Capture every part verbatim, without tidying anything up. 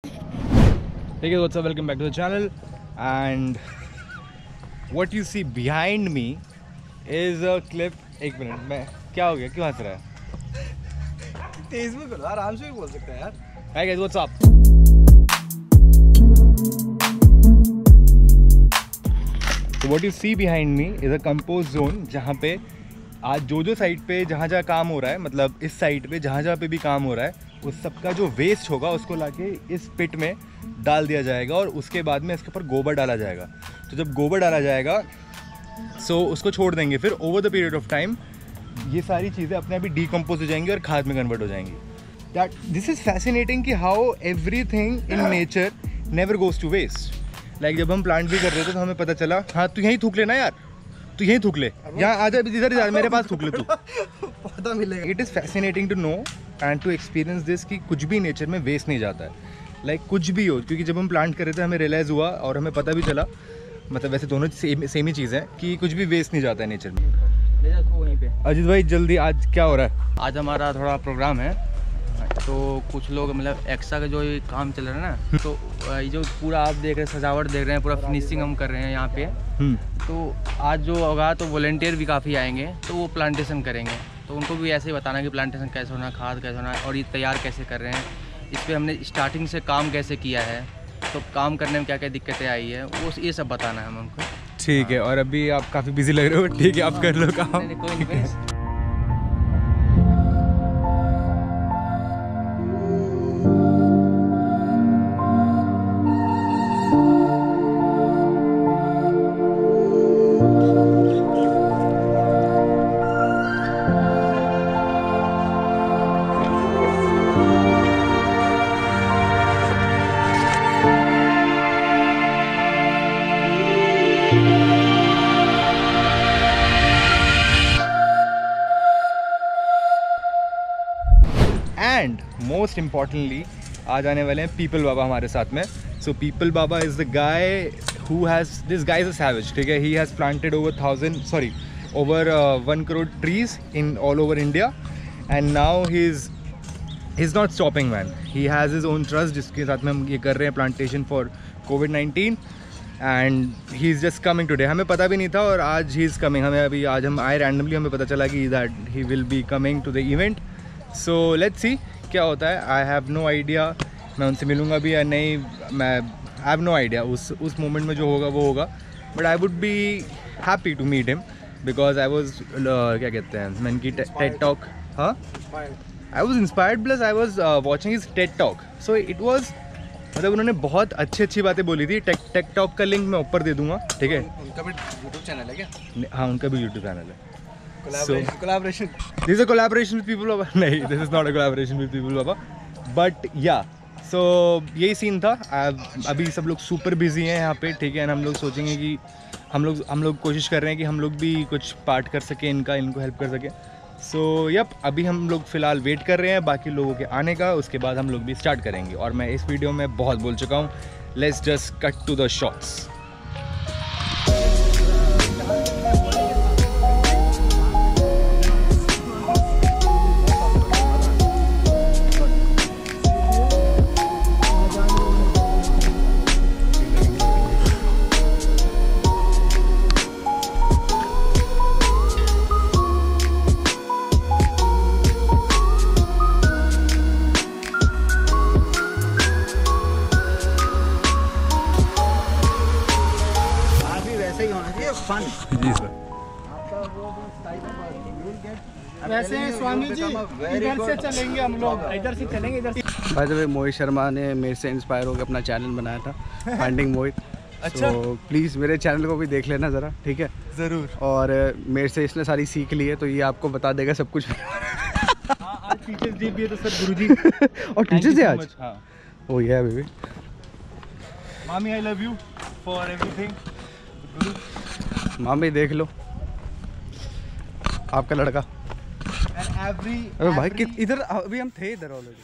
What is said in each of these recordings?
Hey guys, what's up? Welcome back to the channel. And what you see behind me is a clip. एक minute में क्या हो गया? क्यों हंस रहा है? तेज में बोलो, आराम से भी बोल सकते हैं यार. Hi guys, what's up? So what you see behind me is a compost zone जहाँ पे आज जो जो साइड पे जहाँ जहाँ काम हो रहा है, मतलब इस साइड पे जहाँ जहाँ पे भी काम हो रहा है, उस सबका जो वेस्ट होगा उसको लाके इस पिट में डाल दिया जाएगा और उसके बाद में इसके ऊपर गोबर डाला जाएगा. तो जब गोबर डाला जाएगा सो उसको छोड़ देंगे. फिर over the period of time ये सारी चीज़ें अपने आप ही डीकम्पोज हो जाएंगी और खाद में कन्वर्ट हो जाएंगी. दैट दिस इज़ फैसिनेटिंग कि how everything in nature never goes to waste. Like जब हम प्लांट भी कर रहे थे तो हमें पता चला, हाँ तू यहीं थूक लेना यार, तू यहीं थूक ले, यहाँ आ जा, इधर इधर मेरे पास थूक ले तू, पता मिलेगा. It is fascinating to know and to experience this कि कुछ भी नेचर में वेस्ट नहीं जाता है. लाइक like, कुछ भी हो, क्योंकि जब हम प्लांट कर रहे थे हमें रियलाइज़ हुआ और हमें पता भी चला, मतलब वैसे दोनों सेम सेम ही चीज़ है कि कुछ भी वेस्ट नहीं जाता है नेचर में. ले जा वहीं पे. अजीत भाई जल्दी, आज क्या हो रहा है? आज हमारा थोड़ा प्रोग्राम है, तो कुछ लोग मतलब एक्स्ट्रा का जो ये काम चल रहा है ना, तो ये जो पूरा आप देख रहे हैं, सजावट देख रहे हैं, पूरा फिनिशिंग हम कर रहे हैं यहाँ पे. तो आज जो होगा तो वॉलंटियर भी काफ़ी आएंगे, तो वो प्लांटेशन करेंगे. तो उनको भी ऐसे ही बताना कि प्लांटेशन कैसे होना, खाद कैसे होना और ये तैयार कैसे कर रहे हैं, इस पर हमने स्टार्टिंग से काम कैसे किया है, तो काम करने में क्या क्या दिक्कतें आई है, वो ये सब बताना है हम उनको. ठीक है. और अभी आप काफ़ी बिजी लग रहे हो. ठीक है, आप कर लो काम. नहीं, कोई नहीं. एंड मोस्ट इम्पॉर्टेंटली आज आने वाले हैं पीपल बाबा हमारे साथ में. So people Baba is the guy who has this guy is a savage. ठीक है, he has planted over thousand sorry over one crore trees in all over India and now he is he is not stopping man. He has his own trust जिसके साथ में हम ये कर रहे हैं plantation for covid nineteen and he is just coming today. हमें पता भी नहीं था और आज ही इज़ कमिंग. हमें अभी आज हम आए रैंडमली, हमें पता चला कि that he will be coming to the event. So let's see क्या होता है. आई हैव नो आइडिया मैं उनसे मिलूँगा भी या नहीं, मैं आई हैव नो आइडिया. उस उस मोमेंट में जो होगा वो होगा, but I would be happy to meet him because I was क्या कहते हैं मैंने की टेड टॉक. हाँ, I was inspired plus I was watching his TED talk. So it was मतलब उन्होंने बहुत अच्छी अच्छी बातें बोली थी. टेक टेक टॉक का लिंक मैं ऊपर दे दूंगा. ठीक है, उनका भी यूट्यूब चैनल है क्या? हाँ उनका भी यूट्यूब चैनल है. Collaboration. This is a collaboration with People Baba. नहीं, this is not a collaboration with People Baba. But yeah, so यही सीन था. अभी सब लोग सुपर बिजी हैं यहाँ पे. ठीक है, हम लोग सोचेंगे कि हम लोग हम लोग कोशिश कर रहे हैं कि हम लोग भी कुछ पार्ट कर सकें इनका, इनको हेल्प कर सकें. सो यप, अभी हम लोग फ़िलहाल वेट कर रहे हैं बाकी लोगों के आने का. उसके बाद हम लोग भी स्टार्ट करेंगे. और मैं इस वीडियो में बहुत बोल चुका हूँ. Let's just cut to the shots. जी सर. वैसे स्वामी जी इधर से चलेंगे हम लोग, इधर से चलेंगे, इधर से. By the way Mohit Sharma ने मेरे से इंस्पायर होकर अपना चैनल बनाया था, फाइंडिंग मोहित. अच्छा, तो प्लीज़ मेरे चैनल को भी देख लेना ज़रा. ठीक है, ज़रूर. और मेरे से इसने सारी सीख ली है, तो ये आपको बता देगा सब कुछ. आज टीचर्स डे भी है तो सर गुरुजी और टीचर्स डे आज. हाँ. ओ ये बेबी. मामी I love you for everything. गुरु मामी देख लो आपका लड़का. एवरी अरे भाई कित इधर अभी हम थे इधर already.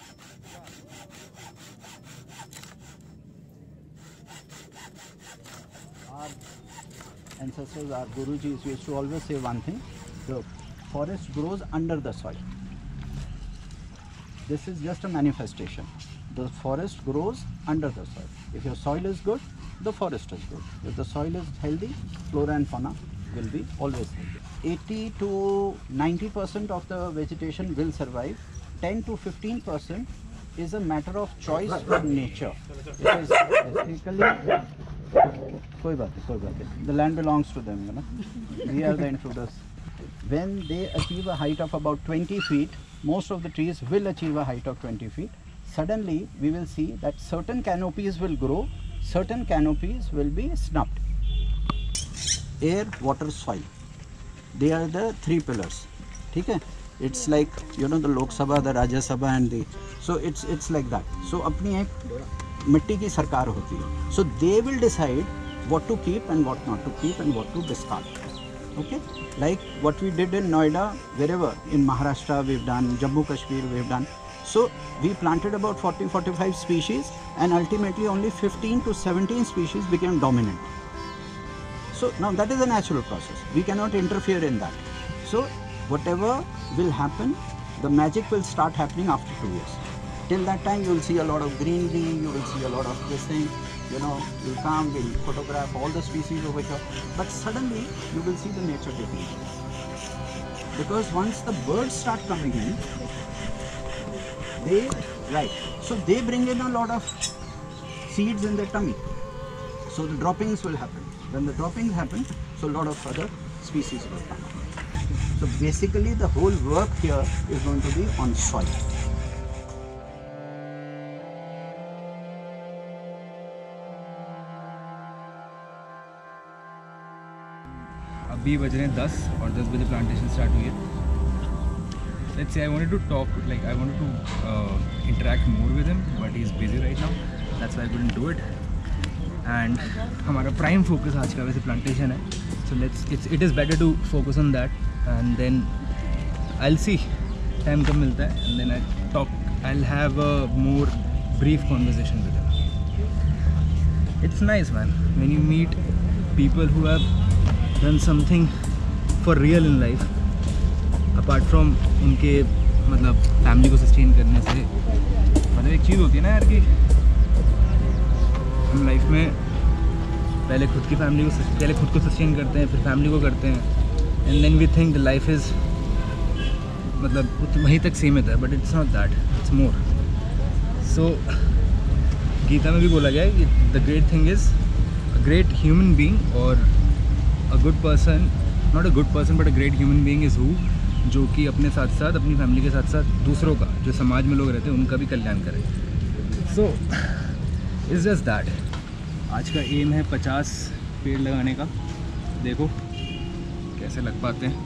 Ancestors, our Gurujis used to always say one thing: the forest grows under the soil. This is just a manifestation. the forest grows under the soil. If your soil is good, the forest is good. If the soil is healthy, flora and fauna will be always healthy. eighty to ninety percent of the vegetation will survive. ten to fifteen percent is a matter of choice from nature. It is ethically. कोई बात नहीं, कोई बात नहीं. The land belongs to them, you know. We are the intruders. When they achieve a height of about twenty feet, most of the trees will achieve a height of twenty feet. Suddenly, we will see that certain canopies will grow, certain canopies will be snubbed. Air, water, soil. They are the three pillars. ठीक है? It's like, you know, the Lok Sabha, the Rajya Sabha and the, so it's it's like that. So अपनी एक मिट्टी की सरकार होती है. So they will decide what to keep and what not to keep and what to discard. Okay, like what we did in Noida, wherever in Maharashtra we've done, Jammu Kashmir we've done. So we planted about forty to forty-five species, and ultimately only fifteen to seventeen species became dominant. So now that is a natural process. We cannot interfere in that. So whatever will happen, the magic will start happening after two years. Till that time, you will see a lot of greenery, you will see a lot of this thing, you know, you'll come, we'll photograph all the species over here. But suddenly, you will see the nature taking over. Because once the birds start coming in, they, right, so they bring in a lot of seeds in their tummy. So the droppings will happen. When the droppings happen, so a lot of other species will come. So basically, the whole work here is going to be on soil. अभी बज रहे हैं दस और दस बजे plantation start हुई है. Let's say I wanted to talk, like I wanted to uh, interact more with him, but he's busy right now. That's why I couldn't do it. And हमारा prime focus आज का वैसे plantation है. So let's it's it is better to focus on that, and then I'll see time कब मिलता है, and then I talk. I'll have a more brief conversation with him. It's nice, man, when you meet people who have done something for real in life, apart from उनके मतलब family को sustain करने से. मतलब एक चीज़ होती है ना यार कि हम लाइफ में पहले खुद की फैमिली को पहले खुद को सस्टेन करते हैं, फिर फैमिली को करते हैं, and then we think the life is मतलब वहीं तक सीमित है, but it's not that, it's more. So Gita में भी बोला गया है कि the great thing is a great human being, और a good person, not a good person but a great human being is who, जो कि अपने साथ साथ अपनी फैमिली के साथ साथ दूसरों का, जो समाज में लोग रहते हैं उनका भी कल्याण करे. So it's just that. आज का एम है पचास पेड़ लगाने का. देखो कैसे लग पाते हैं.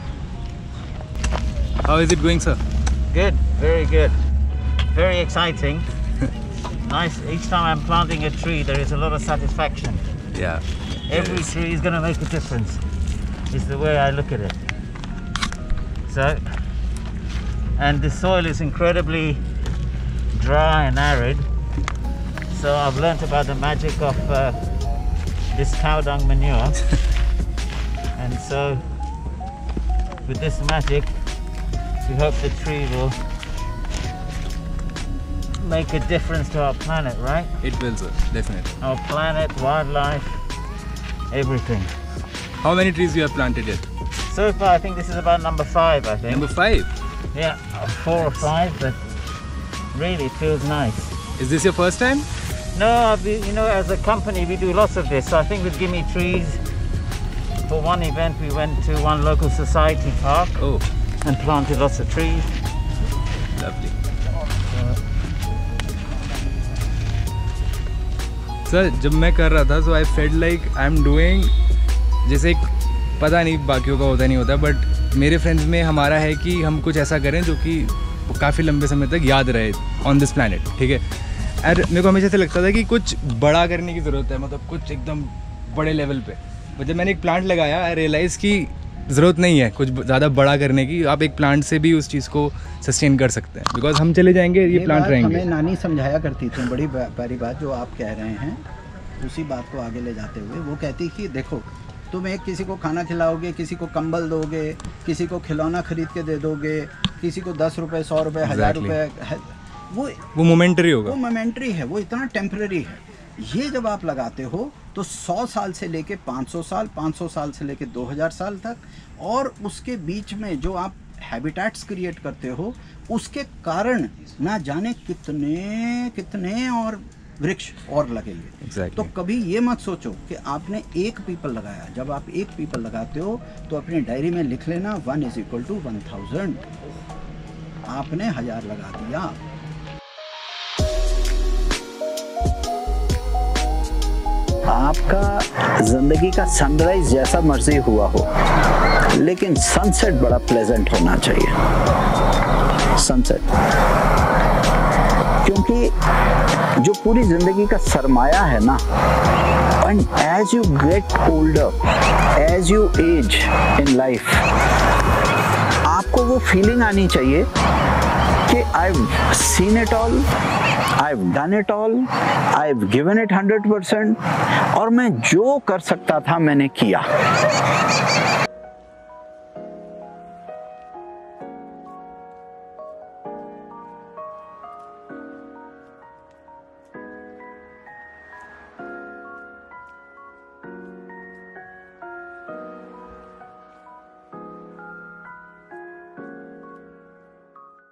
How is it going sir? Good, very good, very exciting. Nice. Each time I'm planting a tree, there is a lot of satisfaction. Yeah. Every tree is going to make a difference. Is the way I look at it. So, and the soil is incredibly dry and arid. So I've learnt about the magic of uh, this cow dung manure. And so, with this magic, we hope the tree will make a difference to our planet, right? It will, sir. Definitely. Our planet, wildlife, everything. How many trees you have planted yet? So far, I think this is about number five, I think. Number five. Yeah, four or five, but really it feels nice. Is this your first time? No, we, you know, as a company, we do lots of this. So I think with Gimme Trees, for one event, we went to one local society park Oh, and planted lots of trees. lovely. Sir जब मैं कर रहा था, so I felt like I am doing, जैसे एक पता नहीं बाकियों का होता नहीं होता, बट मेरे फ्रेंड्स में हमारा है कि हम कुछ ऐसा करें जो कि काफ़ी लंबे समय तक याद रहे ऑन दिस प्लैनेट. ठीक है. और मेरे को हमेशा से लगता था कि कुछ बड़ा करने की ज़रूरत है, मतलब कुछ एकदम बड़े लेवल पे. बट जब मैंने एक प्लांट लगाया, आई रियलाइज़ कि ज़रूरत नहीं है कुछ ज़्यादा बड़ा करने की. आप एक प्लांट से भी उस चीज़ को सस्टेन कर सकते हैं, बिकॉज हम चले जाएंगे, ये, ये प्लांट रहेंगे. हमें नानी समझाया करती थी, बड़ी प्यारी बात जो आप कह रहे हैं, उसी बात को आगे ले जाते हुए वो कहती कि देखो, तुम एक किसी को खाना खिलाओगे, किसी को कंबल दोगे, किसी को खिलौना खरीद के दे दोगे, किसी को दस रुपये, सौ रुपये, हज़ार रुपये, वो वो मोमेंटरी होगा, वो मोमेंटरी है, वो इतना टेम्पररी है। ये जब आप लगाते हो तो सौ साल से लेके पाँच सौ साल, पाँच सौ साल से लेके दो हज़ार साल तक, और उसके बीच में जो आप हैबिटेट्स क्रिएट करते हो उसके कारण ना जाने कितने कितने और वृक्ष और लगेंगे। Exactly. तो कभी ये मत सोचो कि आपने एक पीपल लगाया। जब आप एक पीपल लगाते हो तो अपनी डायरी में लिख लेना one is equal to one thousand. आपने हजार लगा दिया। आपका जिंदगी का सनराइज जैसा मर्जी हुआ हो, लेकिन सनसेट बड़ा प्लेजेंट होना चाहिए। सनसेट, क्योंकि जो पूरी जिंदगी का सरमाया है ना, and as you get older, as you age in life, आपको वो फीलिंग आनी चाहिए कि I've seen it all, I've done it all, I've given it hundred percent, और मैं जो कर सकता था मैंने किया।